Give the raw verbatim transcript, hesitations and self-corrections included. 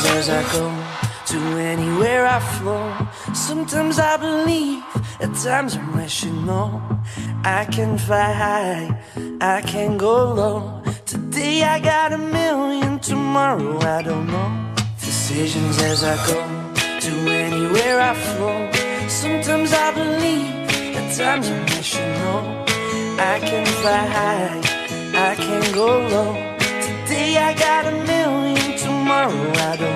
as I go, to anywhere I flow. Sometimes I believe, at times I'm rational. I can fly high, I can go low. Today I got a million, tomorrow I don't know. Decisions as I go, to anywhere I flow. Sometimes I believe, at times I'm rational. I can fly high, I can go low. Today I got a million, tomorrow I don't know.